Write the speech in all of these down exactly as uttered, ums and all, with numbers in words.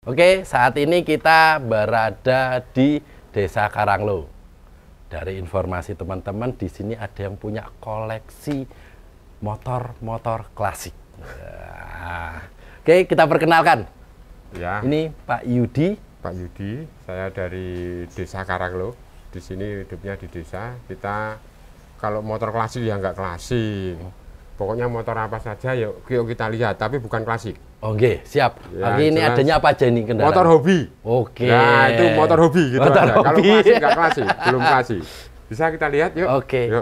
Oke, saat ini kita berada di Desa Karanglo. Dari informasi teman-teman, di sini ada yang punya koleksi motor-motor klasik. Nah, oke, kita perkenalkan. Ya. Ini Pak Yudi. Pak Yudi, saya dari Desa Karanglo. Di sini hidupnya di desa. Kita kalau motor klasik ya nggak klasik. Pokoknya motor apa saja yuk, yuk kita lihat, tapi bukan klasik. Oke, siap. Ya, Pagi ini jelas. adanya apa aja nih kendaraan? Motor hobi. Oke. Nah, itu motor hobi gitu Motor aja. hobi. Kalau klasik nggak klasik, belum klasik. Bisa kita lihat yuk. Oke. Yuk.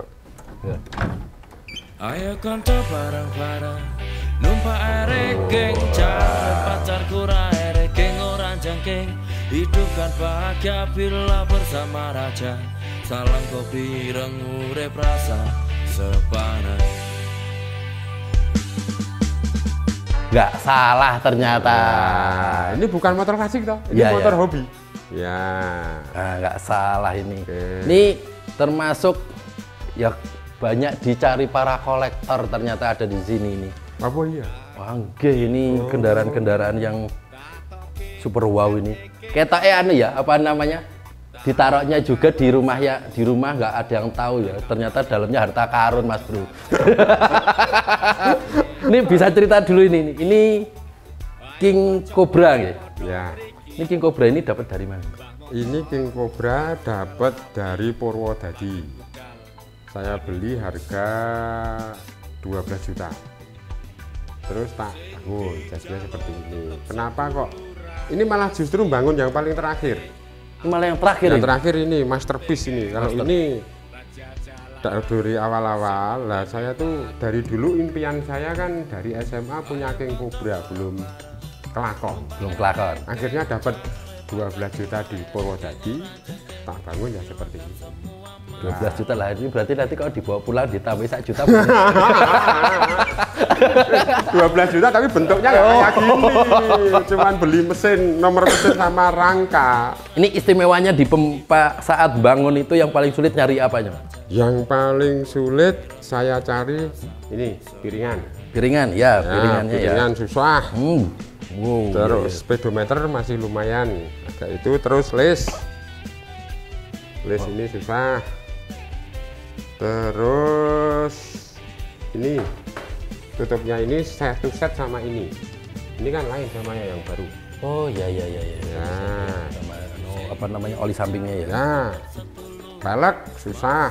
Ayo konco bareng-bareng numpak ereking cari pacar kurang ereking orang jangking hidupkan bahagia bila bersama raja salam kopi rengure rasa sepanah. Nggak salah ternyata. Nah, ini bukan motor klasik toh, ini Ya, motor ya. hobi. Ya. Nah, nggak salah ini. Oke. Ini termasuk ya banyak dicari para kolektor, ternyata ada di sini ini. Apa iya? Wah, nggih, ini kendaraan-kendaraan yang super wow ini. Ketoknya anu ya, apa namanya? Ditaruhnya juga di rumah ya, di rumah nggak ada yang tahu ya. Ternyata dalamnya harta karun, Mas Bro. Ini bisa cerita dulu ini. Ini King Cobra ya. Ya. Ini King Cobra ini dapat dari mana? Ini King Cobra dapat dari Purwodadi. Saya beli harga dua belas juta. Terus tak bangun, jasnya seperti ini. Kenapa kok? Ini malah justru bangun yang paling terakhir. Ini malah yang terakhir Yang ini? terakhir ini masterpiece ini. Kalau Master. ini dari awal-awal, lah saya tuh dari dulu impian saya kan dari S M A punya King Cobra, belum kelakon. Belum kelakon. Akhirnya dapat dua belas juta di Purwodadi, tak bangun ya seperti ini. dua belas juta lah, ini berarti nanti kalau dibawa pulang ditambah satu juta. dua belas juta tapi bentuknya nggak kayak gini, cuman beli mesin, nomor mesin sama rangka. Ini istimewanya di pempa saat bangun itu yang paling sulit nyari apanya? Yang paling sulit saya cari ini piringan. Piringan, ya, Ya, piringannya piringan ya. susah. Hmm. Wow, Terus iya, speedometer masih lumayan, agak itu. Terus les, les Oh. ini susah. Terus ini tutupnya ini satu set sama ini. Ini kan lain sama yang baru. iya. Oh ya ya ya ya. Ya. Sama anu, apa namanya oli sampingnya ya. Ya, velg susah.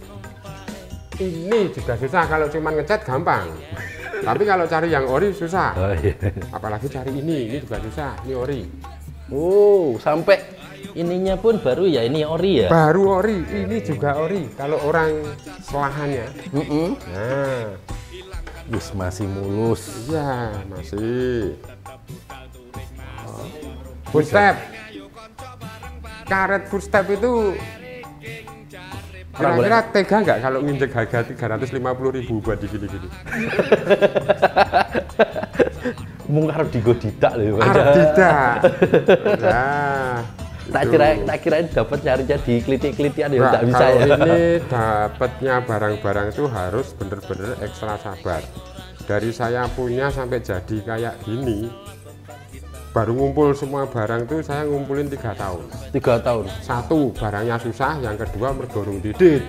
Ini juga susah, kalau cuma ngecat gampang. Tapi kalau cari yang ori susah. Oh iya. Apalagi cari ini, ini juga susah. Ini ori. Oh, sampai ininya pun baru ya, ini ori ya. Baru ori, ini juga ori. Kalau orang selahannya. Mm-mm. Nah, Wis masih mulus. iya masih. Footstep. Karet footstep itu kira-kira tega nggak kalau nginjek harga tiga ratus lima puluh ribu buat digini-gini? Mungkin harus digodidak loh. Arep tidak. Nah, Tak itu. kira tak kirain dapat nyarinya di klitik-klitian ya, Nggak, enggak bisa kalau ya. ini dapatnya barang-barang itu harus bener-bener ekstra sabar. Dari saya punya sampai jadi kayak gini, baru ngumpul semua barang tuh saya ngumpulin tiga tahun. Tiga tahun. Satu, barangnya susah. Yang kedua, mergorong didit.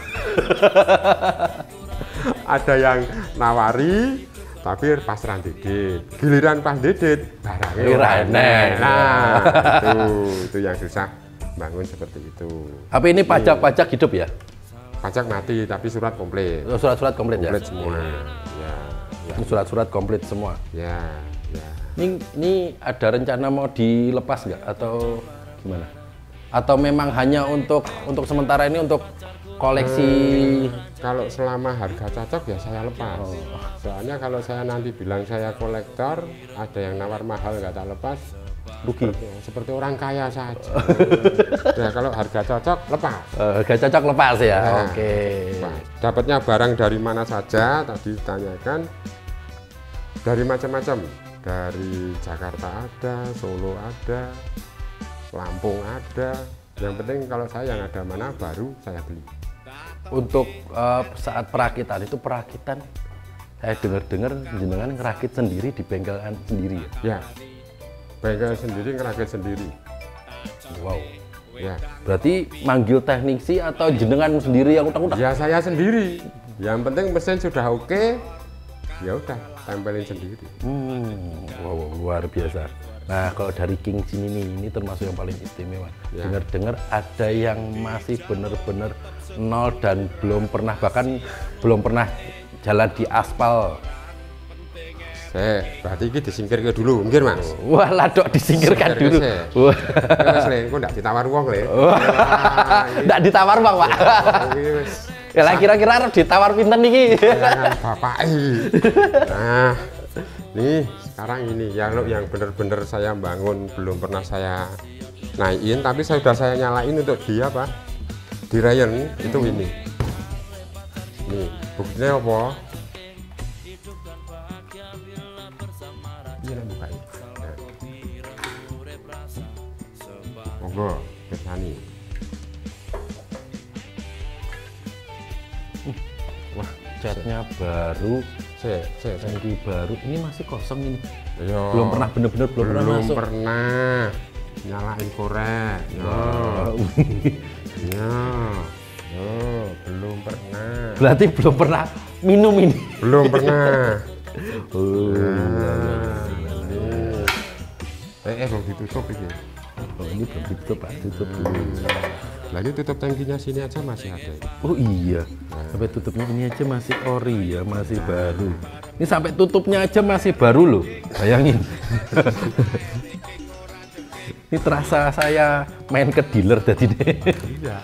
Ada yang nawari, tapi pas randidit. Giliran pas didit, barangnya Ora ora enek. enek. Nah, itu, itu yang susah bangun seperti itu. Tapi ini pajak-pajak hidup ya? Pajak mati, tapi surat komplit. Surat-surat komplit ya? Komplit semua. Ya, ya, Ini surat-surat komplit semua. ya, ya. Ini, ini ada rencana mau dilepas nggak atau gimana? Atau memang hanya untuk untuk sementara ini untuk koleksi? Kalau selama harga cocok ya saya lepas. Soalnya kalau saya nanti bilang saya kolektor, ada yang nawar mahal nggak tak lepas, Rugi. seperti orang kaya saja. Ya kalau harga cocok lepas. Eh, harga cocok lepas ya? Nah, Oke. lepas. Dapatnya barang dari mana saja tadi ditanyakan, dari macam-macam. Dari Jakarta ada, Solo ada, Lampung ada. Yang penting kalau saya yang ada mana baru saya beli. Untuk eh, saat perakitan itu perakitan, saya dengar-dengar jenengan ngerakit sendiri di bengkel sendiri ya? Ya, bengkel sendiri, ngerakit sendiri. Wow. Ya. Berarti manggil teknisi atau jenengan sendiri yang utak-utak? Ya saya sendiri. Yang penting mesin sudah oke, ya udah tempelin sendiri. Hmm, wow, luar biasa. Nah, kalau dari King Jin ini, ini termasuk yang paling istimewa. Ya. Dengar-dengar ada yang masih benar-benar nol dan belum pernah, bahkan belum pernah jalan di aspal. Saya berarti ini disingkir ke dulu, mungkin Mas. Wah, ladok disingkirkan dulu. Wah, Mas le, kok enggak ditawar wong le? Enggak ditawar Bang, Pak. Ya lah kira-kira ditawar pinten niki? Jangan bapak. Nah, nih sekarang ini yang yang benar-benar saya bangun belum pernah saya naikin, tapi saya sudah saya nyalain untuk dia apa? Di Ryan itu hmm. ini. Nih, buktinya apa? Ini yang buka ini. Nah. Monggo, kesani. Wah, catnya baru, saya, saya, tangki baru. Ini masih kosong ini. Yo, belum pernah bener-bener belum, belum pernah masuk. pernah nyalain korek. Yo, yo, yo, belum pernah. Berarti belum pernah minum ini. Belum pernah. Oh, nah, ini. Eh, eh, belum ditutup ini. Oh, ini belum ditutup Pak, tutup dulu. Lagi tutup tangkinya sini aja masih ada. Oh iya, nah. Sampai tutupnya ini aja masih ori ya, masih nah. baru. Ini sampai tutupnya aja masih baru loh, bayangin. Ini terasa saya main ke dealer tadi deh. Iya.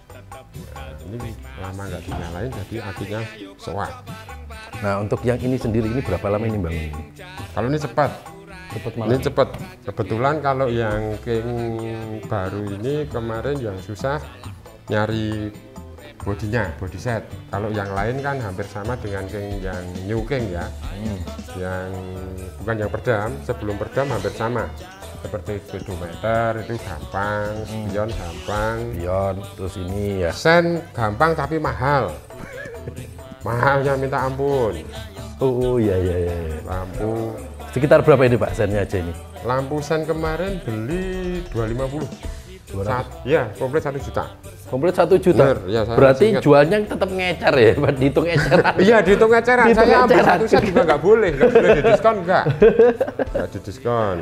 Ini lama nggak dinyalain jadi akinya soak. Nah untuk yang ini sendiri ini berapa lama ini bangun? Kalau ini cepat. Cepat ini cepat. Kebetulan kalau yang King baru ini kemarin yang susah nyari bodinya, body set. Kalau yang lain kan hampir sama dengan King yang New King ya. Hmm. Yang bukan yang perdam, sebelum perdam hampir sama. Seperti speedometer itu gampang, spion hmm. gampang. Spion, terus ini ya. Sen gampang tapi mahal. Mahalnya minta ampun. Oh, oh iya iya iya. Lampu sekitar berapa ini Pak sennya aja ini? Lampu sen kemarin beli dua ratus lima puluh. Saat, ya, komplit satu juta. Komplit satu juta. Bener, ya, berarti jualnya tetap ngecer ya, dihitung eceran. Iya, dihitung eceran. Saya ambil satu set juga nggak boleh, nggak boleh didiskon nggak. Nggak didiskon.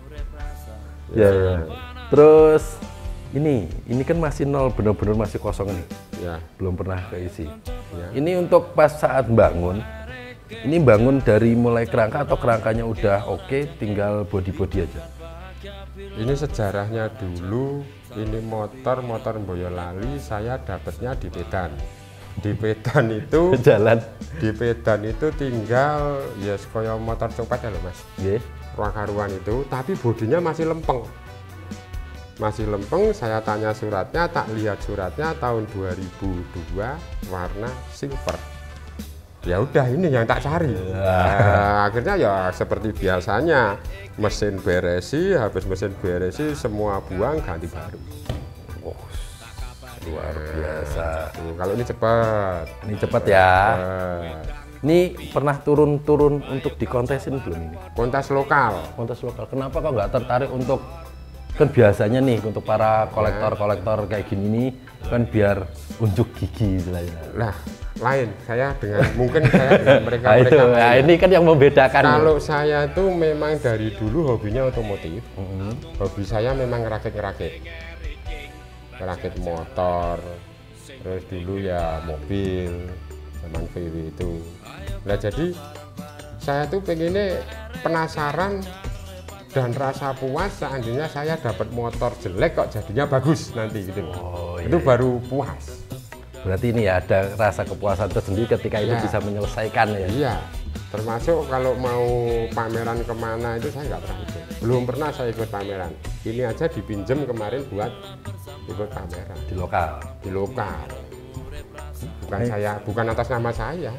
Ya, ya. ya. Terus ini, ini kan masih nol, benar-benar masih kosong nih. Ya. Belum pernah keisi. Ya. Ini untuk pas saat bangun. Ini bangun dari mulai kerangka atau kerangkanya udah oke, okay, tinggal body-body aja. Ini sejarahnya dulu, ini motor motor Boyolali saya dapatnya di Pedan. Di Pedan itu jalan. Di Pedan itu tinggal ya koyo motor copet ya loh Mas. Nggih. Ruang karuan itu, tapi bodinya masih lempeng. Masih lempeng, saya tanya suratnya, tak lihat suratnya tahun dua ribu dua warna silver. Ya udah ini yang tak cari. Nah, akhirnya ya seperti biasanya mesin beresi, habis mesin beresi semua buang ganti baru. Oh, luar biasa. Nah, kalau ini cepat. Ini cepat ya. Cepat. Ini pernah turun-turun untuk dikontesin belum ini? Kontes lokal. Kontes lokal. Kenapa kok nggak tertarik untuk, kan biasanya nih untuk para kolektor-kolektor kayak gini nih kan biar unjuk gigi istilahnya. Lah, lain saya dengan mungkin saya dengan mereka mereka itu, nah, ini kan yang membedakan. Kalau ya. Saya tuh memang dari dulu hobinya otomotif. Mm-hmm. Hobi saya memang ngerakit-ngerakit ngerakit motor, terus dulu ya mobil zaman V W itu. Nah jadi saya tuh pengennya penasaran dan rasa puas seandainya saya dapat motor jelek kok jadinya bagus nanti gitu. Oh, itu iya, baru puas. Berarti ini ya ada rasa kepuasan tersendiri ketika itu ya. Bisa menyelesaikan ya. Iya, termasuk kalau mau pameran kemana itu saya nggak pernah ikut. Belum pernah saya ikut pameran. Ini aja dipinjem kemarin buat ikut pameran di lokal. Di lokal. Bukan eh. saya, bukan atas nama saya.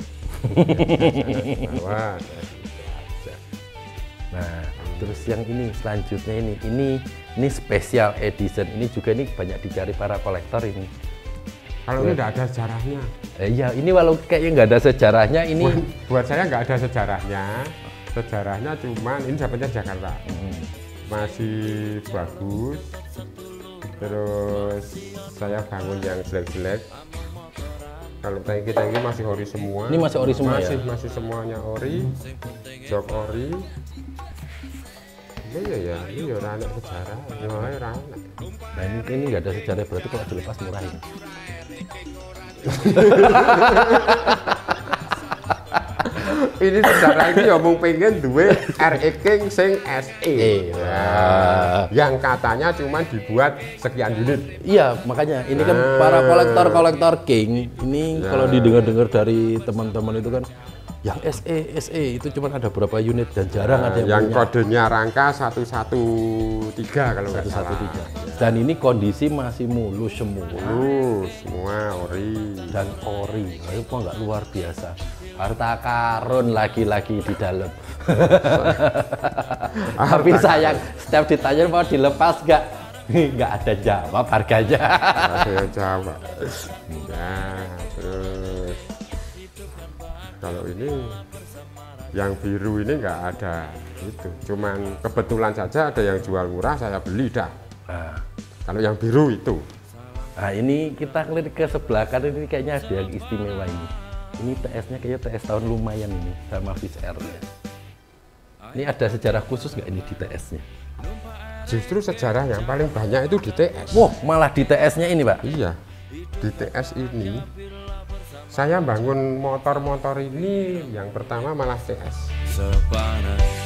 Bawa. Nah, terus yang ini selanjutnya ini, ini ini special edition. Ini juga ini banyak dicari para kolektor ini. Kalau ini nggak ada sejarahnya. Eh, iya, ini walau kayaknya nggak ada sejarahnya ini. Buat, buat saya nggak ada sejarahnya. Sejarahnya cuman ini dapatnya Jakarta. Hmm. masih bagus. Terus saya bangun yang jelek-jelek. Kalau tangki-tangki masih ori semua. Ini masih ori semua masih, ya? Masih semuanya ori, jok ori. Iya ya, ini ya anak sejarah, ya anak. Nah ini ini nggak ada sejarah, berarti kalau dilepas murah ya. Ini sejarah ini ngomong pengen duwe R E King sing S E. Nah, yang katanya cuma dibuat sekian unit. Iya, makanya ini kan Nah. para kolektor-kolektor King ini Ya. kalau didengar-dengar dari teman-teman itu kan yang S E S E itu cuma ada berapa unit dan jarang ada yang, yang punya kodenya rangka satu satu tiga kalau nggak satu salah. tiga. Dan ini kondisi masih mulus semua Mulus, semua ori. dan ori. Ayo kok nggak luar biasa. Harta karun lagi-lagi di dalam. Tapi sayang, setiap ditanya mau dilepas nggak, nggak ada jawab harganya. Saya jawab. Nah, terus kalau ini yang biru ini nggak ada itu. Cuman kebetulan saja ada yang jual murah, saya beli dah. Nah, Kalau yang biru itu. nah ini kita ngelirik ke sebelah kan, ini kayaknya ada yang istimewa ini. Ini T S-nya kayaknya T S tahun lumayan ini sama Fish R-nya. Ini ada sejarah khusus nggak ini di T S-nya? Justru sejarah yang paling banyak itu di T S. Wah, malah di T S-nya ini, Pak. Iya, di T S ini saya bangun motor-motor ini yang pertama malah T S. sepanas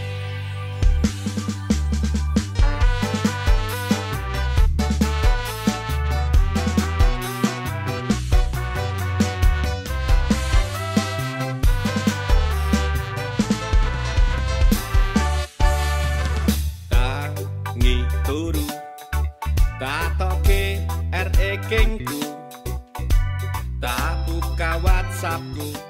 tangi turu tatoke R E Kingku tak buka WhatsAppku